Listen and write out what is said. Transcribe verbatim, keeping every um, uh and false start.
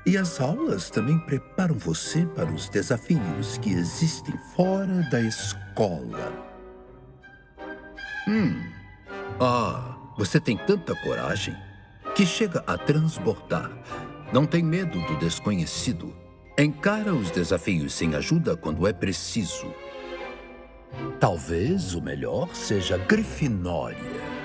E as aulas também preparam você para os desafios que existem fora da escola. Hum. Ah, você tem tanta coragem que chega a transbordar. Não tem medo do desconhecido. Encara os desafios sem ajuda quando é preciso. Talvez o melhor seja Grifinória.